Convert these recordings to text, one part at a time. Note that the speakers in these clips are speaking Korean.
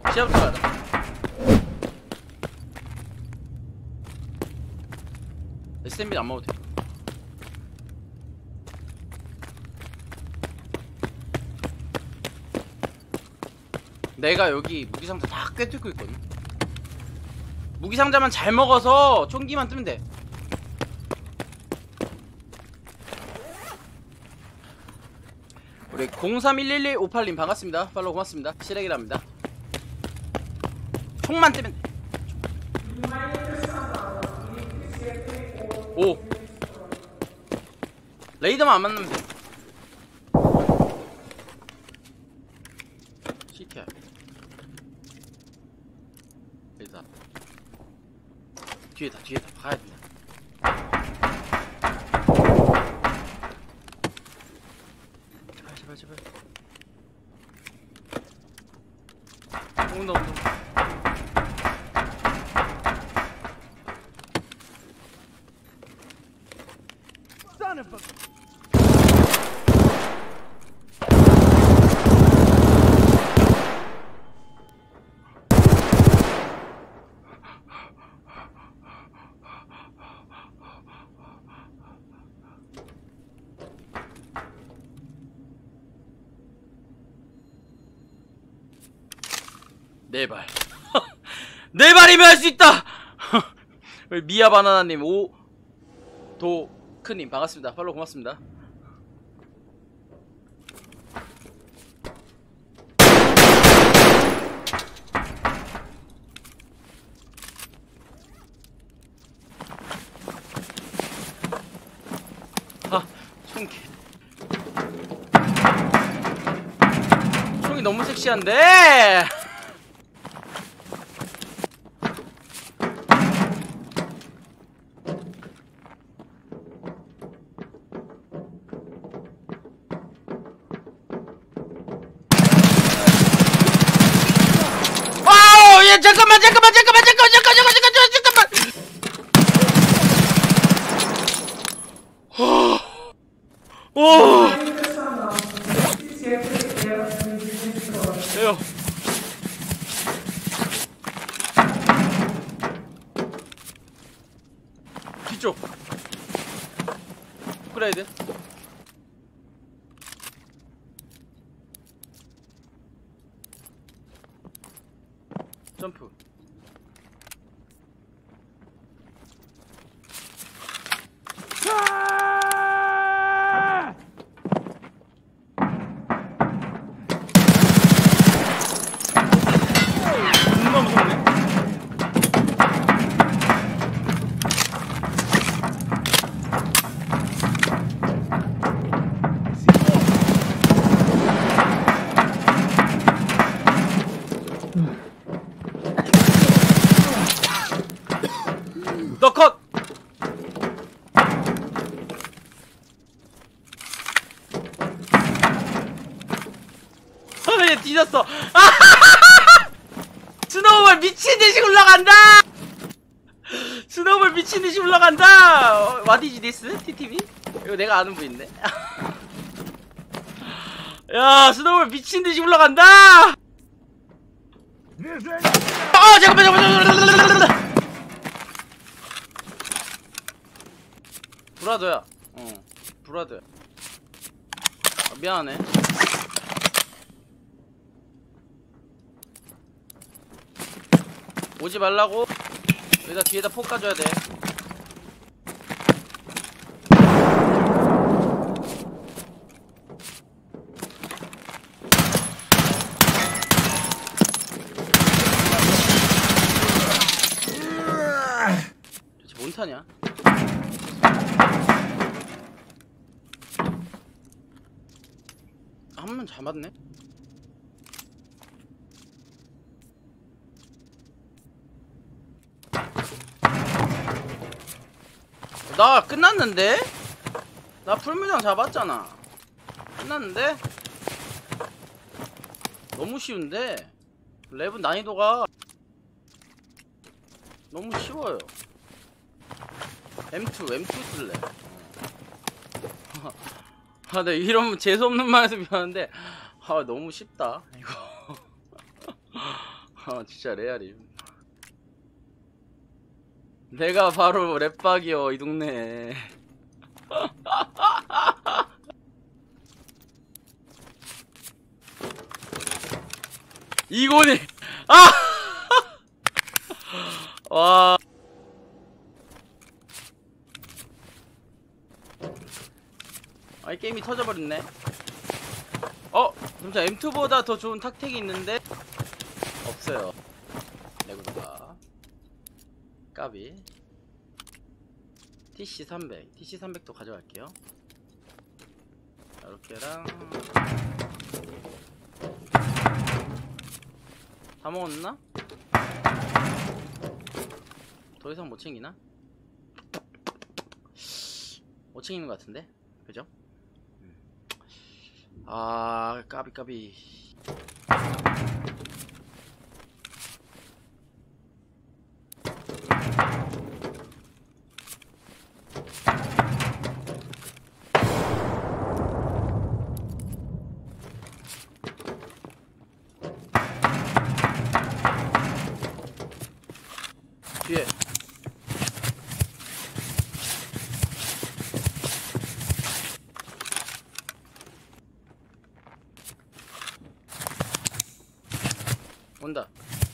시야부터 가자. SMB는 안 먹어도 돼. 내가 여기 무기상자 다 꿰뚫고 있거든. 무기상자만 잘 먹어서 총기만 뜨면 돼. 우리 03111158님 반갑습니다. 팔로우 고맙습니다. 시래기랍니다. 총만 뜨면 돼. 오, 레이더만 안 만나면 돼. 시티야. 레이더 뒤에다 박아야 된다. 제발 온다. 네 발. 네 발이면 할 수 있다. 미아 바나나님, 오도크님 반갑습니다. 팔로우 고맙습니다. 총이 너무 섹시한데. 잠깐만. 오. 돼요. 뒤쪽. 업그레이드. 점프. 존나 무섭네. 너 컷! 얘 뒤졌어. 스노우볼 미친듯이 올라간다. 스노우볼 미친듯이 올라간다. What is this? TTV? 이거 내가 아는 분인데. 야, 스노우볼 미친듯이 올라간다. 잠깐만. 브라더야. 브라더야. 미안하네. 오지 말라고. 여기다 뒤에다 폭 가져야 돼. 도대체 뭔 타냐? 한 번 잡았네. 나 끝났는데? 나 풀무장 잡았잖아. 끝났는데? 너무 쉬운데? 랩은 난이도가 너무 쉬워요. M2 쓸래. 아, 나 이러면 재수없는 말해서 미안한데, 아, 너무 쉽다, 이거. 진짜 레알임. 내가 바로 랩박이요 이 동네. 이거네. 아! 와. 아, 이 게임이 터져버렸네. 진짜 M2보다 더 좋은 탁택이 있는데 없어요. 레고가 까비. TC300 TC300도 가져갈게요. 이렇게랑 다 먹었나? 더 이상 못 챙기나? 못 챙기는 것 같은데? 그죠? 아, 까비. 뒤에 온다.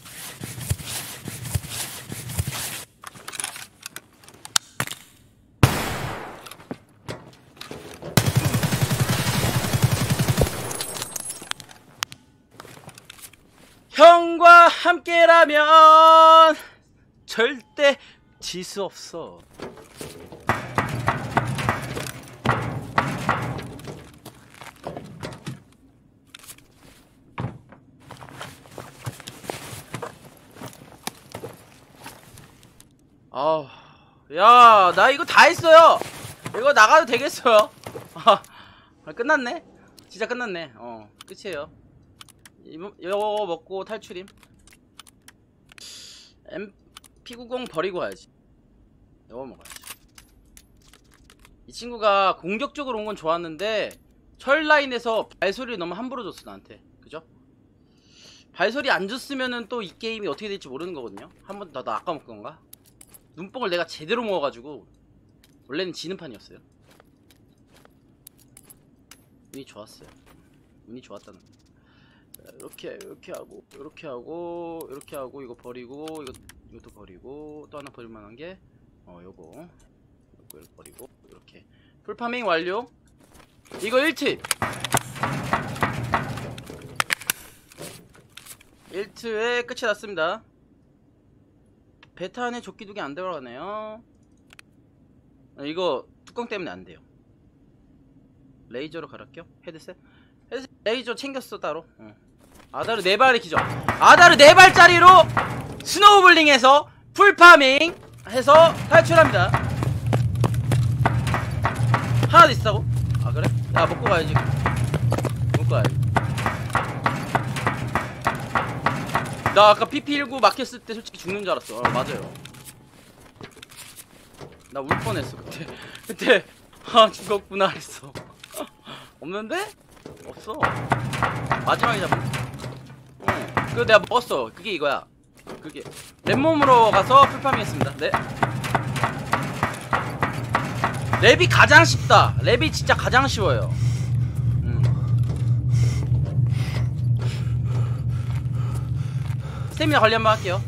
형과 함께라면 절대 지수 없어. 아우, 야, 나 이거 다 했어요. 이거 나가도 되겠어요. 끝났네. 진짜 끝났네. 끝이에요. 이거 먹고 탈출임. MP90 버리고 가야지. 이거 먹어야지. 이 친구가 공격적으로 온 건 좋았는데 철라인에서 발소리를 너무 함부로 줬어 나한테. 그죠? 발소리 안 줬으면은 또 이 게임이 어떻게 될지 모르는 거거든요. 한 번 더 나 아까 먹은 건가? 눈뽕을 내가 제대로 먹어가지고 원래는 지는 판이었어요. 운이 좋았어요. 운이 좋았다는 거. 이렇게 하고 이렇게 하고 이거 버리고 이것도 버리고 또 하나 버릴만한 게 요거 버리고 이렇게 풀파밍 완료. 이거 1팁 1트에 끝이 났습니다. 베타 안에 조끼 두개 안 들어가네요. 이거 뚜껑 때문에 안 돼요. 레이저로 갈았겨? 헤드셋 레이저 챙겼어 따로. 아다르 4발의 기적. 아다르 4발짜리로 스노우블링해서 풀파밍 해서 탈출합니다. 하나 더 있다고? 아 그래? 야 먹고 가야지. 먹고 가야지. 나 아까 PP19 막혔을 때 솔직히 죽는 줄 알았어. 맞아요. 나 울 뻔했어 그때 죽었구나 했어. 없는데? 없어. 마지막에 잡은. 그거 내가 먹었어. 그게 이거야. 그게 랩몸으로 가서 풀파밍 했습니다. 네. 랩이 가장 쉽다. 랩이 진짜 가장 쉬워요. 스태미나 관리 한번 할게요.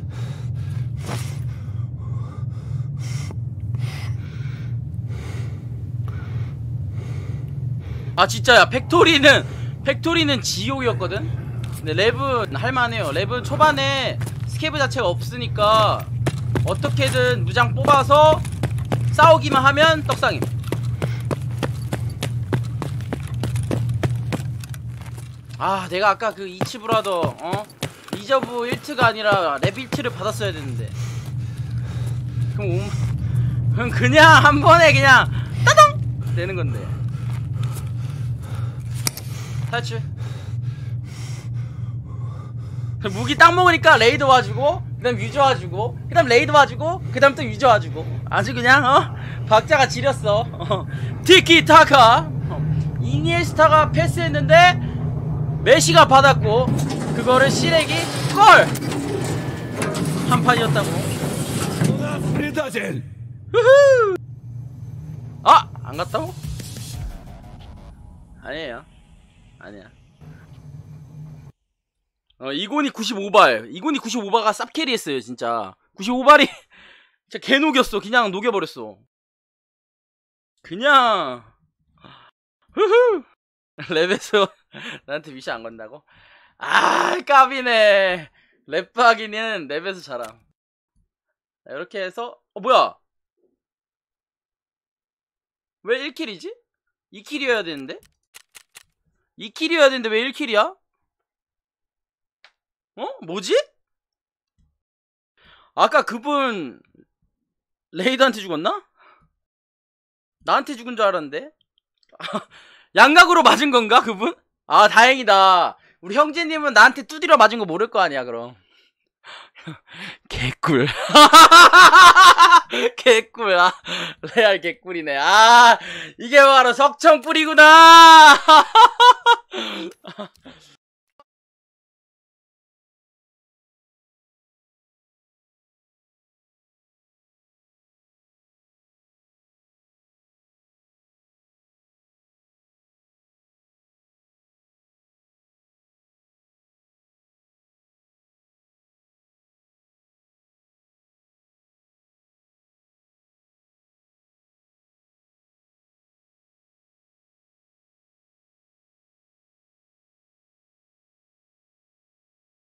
아 진짜야. 팩토리는 지옥이었거든. 근데 랩은 할만해요. 랩은 초반에 스케브 자체가 없으니까 어떻게든 무장 뽑아서 싸우기만 하면 떡상임. 아 내가 아까 그 이치브라더 리저브 1트가 아니라 랩 1트를 받았어야 되는데. 그럼 그냥 한 번에 그냥 따당 되는 건데. 탈출. 무기 딱 먹으니까 레이더 와주고 그 다음 유저 와주고 그 다음 레이더 와주고 그 다음 또 유저 와주고 아주 그냥 박자가 지렸어. 티키타카. 이니에스타가 패스했는데 메시가 받았고 그거를 시렉이 걸! 한 판이었다고. 후후! 아! 안 갔다고? 아니에요. 아니야. 이곤이 95발. 이곤이 95발가 쌉캐리 했어요, 진짜. 95발이 진짜 개 녹였어. 그냥 녹여버렸어. 그냥. 후후! 랩에서 나한테 미션 안 건다고? 아, 까비네. 랩하기는 랩에서 잘함. 이렇게 해서, 뭐야? 왜 1킬이지? 2킬이어야 되는데? 2킬이어야 되는데 왜 1킬이야? 뭐지? 아까 그분 레이드한테 죽었나? 나한테 죽은 줄 알았는데? 양각으로 맞은 건가 그분? 아, 다행이다. 우리 형제님은 나한테 두드려 맞은 거 모를 거 아니야 그럼. 개꿀. 개꿀. 아, 레알 개꿀이네. 아, 이게 바로 석청꿀이구나.